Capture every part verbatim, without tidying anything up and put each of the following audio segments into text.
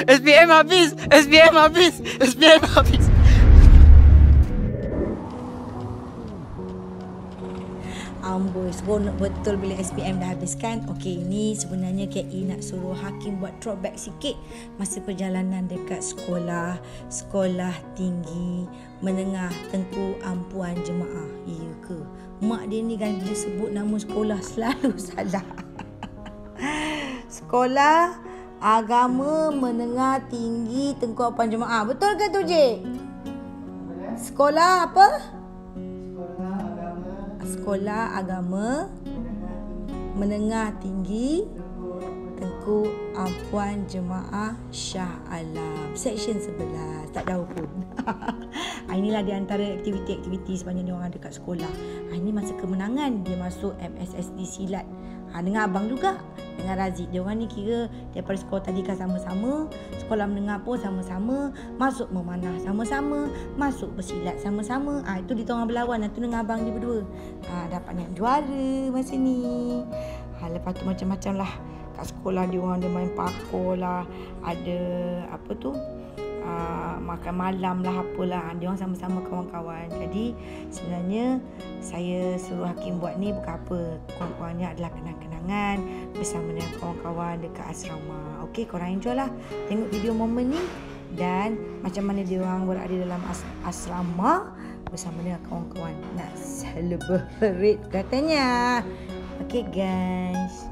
S P M habis. S P M habis. S P M habis. Amboi, seronok betul bila S P M dah habis kan. Okey, ini sebenarnya K I nak suruh Hakim buat throwback sikit masa perjalanan dekat sekolah, sekolah tinggi menengah Tengku Ampuan Jemaah. Iya ke? Mak dia ni kan bila sebut nama sekolah selalu salah. Sekolah Agama Menengah Tinggi Tengku Ampuan Jemaah. Betul ke tu, J? Sekolah apa? Sekolah Agama Menengah Tinggi Tengku Ampuan Jemaah Shah Alam, Seksyen sebelas. Tak tahu pun. Inilah di antara aktiviti-aktiviti sepanjang dia orang ada kat sekolah. Ini masa kemenangan dia masuk M S S D silat. Ha, dengan abang juga, dengan Razik. Dia orang ni kira daripada sekolah tadi kan sama-sama, sekolah menengah pun sama-sama, masuk memanah sama-sama, masuk bersilat sama-sama. Ha, itu dia orang berlawan, itu dengan abang dia berdua. Ha, dapat naik juara masa ni. Ha, lepas tu macam-macam lah. Kat sekolah dia orang ada main parkour lah, ada apa tu, Uh, makan malam lah apalah. Dia orang sama-sama kawan-kawan. Jadi sebenarnya saya suruh Hakim buat ni bukan apa, kawan-kawannya adalah kenang-kenangan bersama dengan kawan-kawan dekat asrama. Okey, korang enjoy lah tengok video momen ni dan macam mana dia orang berada dalam as- asrama bersama dengan kawan-kawan nak celebrate katanya. Okey guys.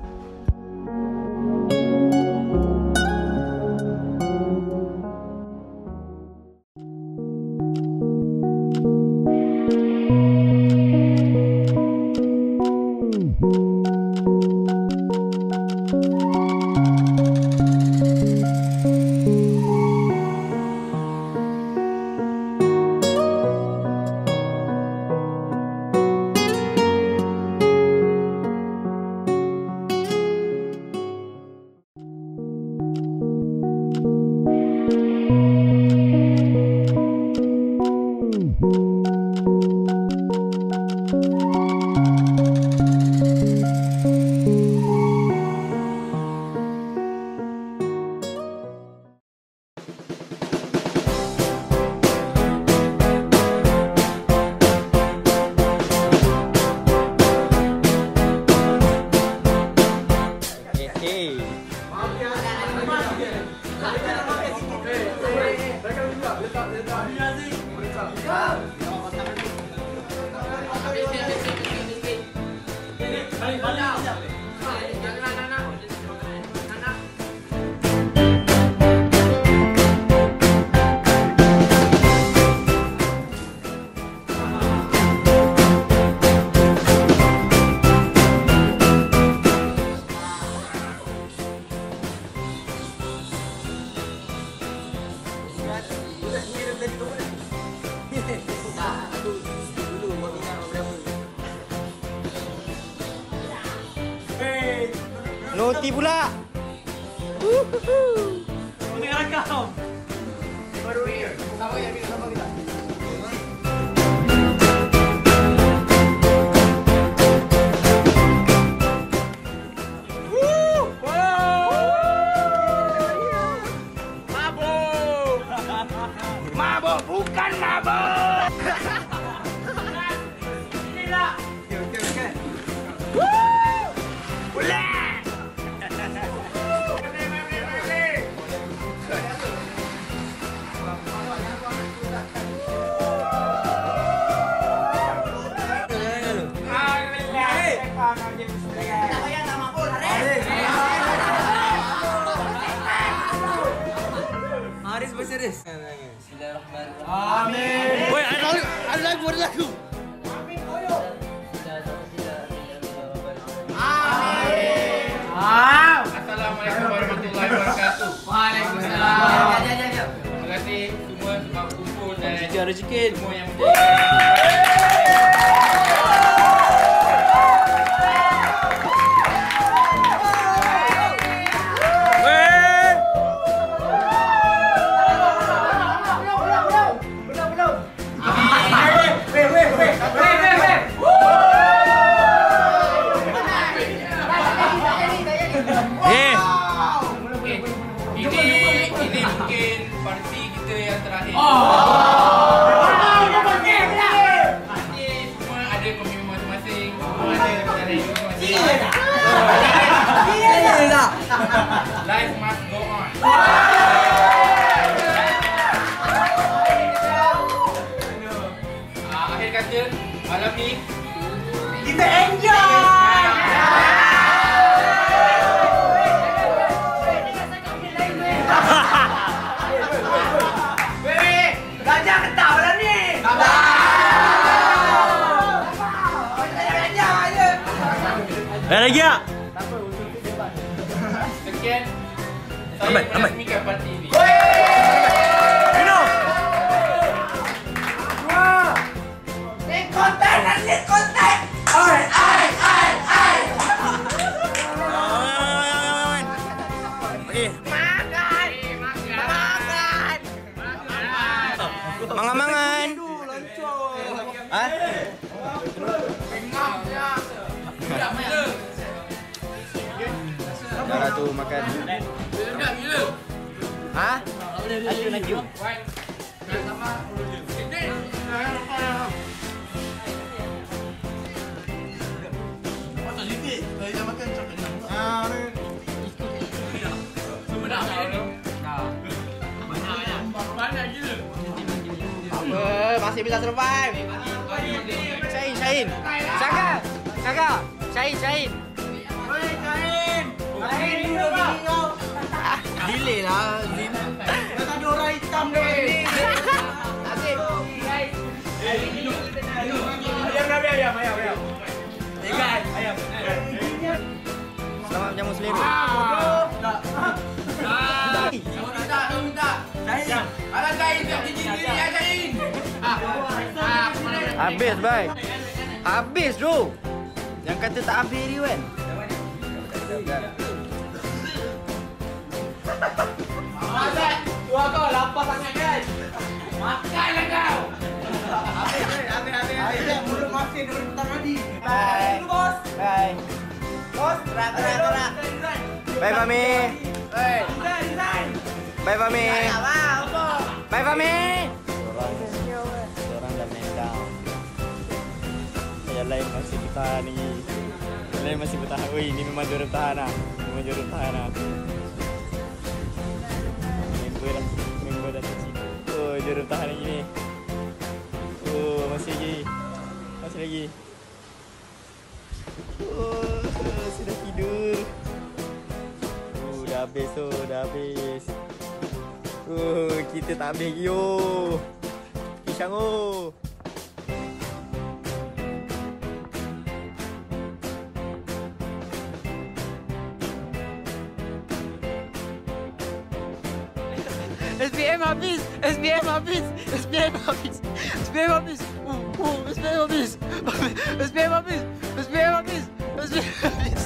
Noti pula. Ini rakam. Baru ini. Sama ya, sama kita. Mabuk bukan mabuk. Inilah. Okey okey okey. Boleh. Haris berseris. Bismillahirrahmanirrahim. Amin. Woi, ada lagu, ada lagu, ada lagu. Amin koyo. Amin. Ah. Assalamualaikum warahmatullahi wabarakatuh. Waalaikumsalam. Ya ya ya. Terima kasih semua sebab kumpul dan Sikit ada sikit. semua yang menjadi ini ini mungkin parti kita yang terakhir. Nanti semua ada komitmen masing-masing, semua ada cara hidup masing-masing. Life must go on. Ah, akhir kata, malam ni Kita enjoy! Weh, gajah ketah malam ni! Ada lagi tak? sekian, saya meresmikan parti ini. Minum! Lead content dan lead content! Oi, ai, ai, ai! Eh, Makan! Makan! mangan-mangan. Hah? Dah lah tu makan. Hah? Laju laju. Apa? Masih bisa survive. Syahin, Syahin. Syaga. Syaga. Syahin, Syahin. Delay lah, Zin. Dah ada orang hitam dah ni. Ayam dah, ayam, ayam, ayam. Ikan, ayam. Selamat jamu selera. Kamu minta, kamu minta. Syahid. Alah Syahid, tak gigi diri ya Syahid. Habis, bye. Habis tu. Yang kata tak habis ni kan. Azat, tua kau lapar sangat kan? Makanlah kau. Habis, habis, habis, habis. Mulut masin daripada petang tadi. Bye. Dulu, bos. Bye. Bos, Terak, terak, terak. design. Bye, Fahmi. Design, design. Bye, Fahmi. Abang, apa? Bye, Fahmi. Orang, orang dah main down. Yang lain masih bertahan ni. Yang lain masih bertahan. Weh, ni memang juara bertahan lah. Memang juara bertahan lah. Member dah, member dah tercita. Oh, juara bertahan lagi ni. Oh, masih lagi. Masih lagi. Oh, sudah tidur. Oh, dah habis tu, dah habis. Oh, kita tak habis lagi yo. Pisang oh. S B M habis, S B M habis, S B M habis, S B M habis, uh, uh, S B M habis, S B M habis, S B M habis, S B M habis.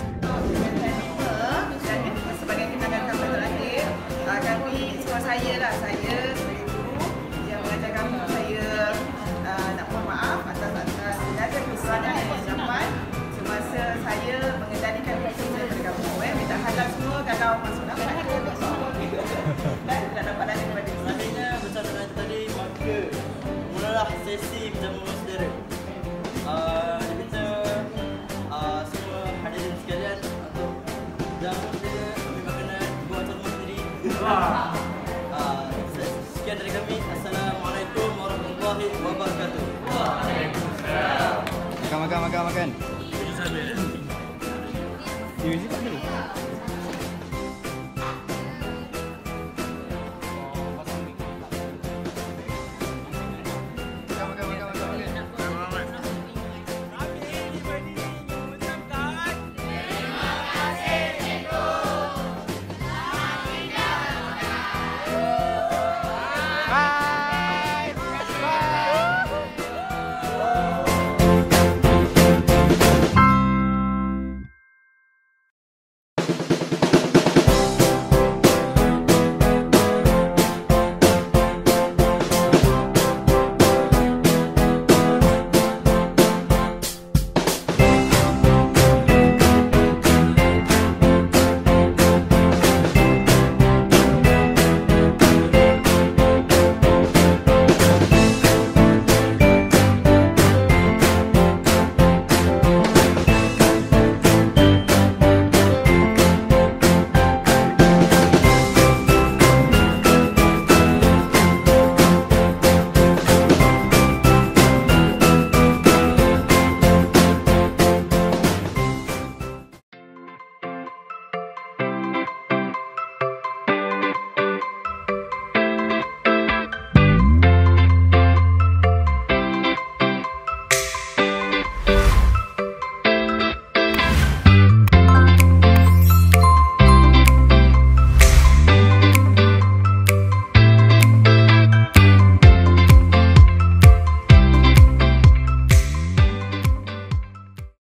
Sebagai tindakan kami terakhir, uh, kami semua saya lah, saya sebagai guru yang mengajar kamu, saya uh, nak mohon maaf atas atas tindakan kekurangan dan kesilapan semasa saya mengendalikan meeting daripada kamu. Eh, minta halal semua kalau masuk dapat dan tidak dapat lagi kepada Selanjutnya, bersama dengan tadi, maka mulalah sesi berjamu saudara. Uh, dia minta uh, semua hadirin sekalian untuk jamu saudara, ambil makanan, buat jamu sendiri. Uh, sekian dari kami. Assalamualaikum warahmatullahi wabarakatuh. Makan, makan, makan, makan.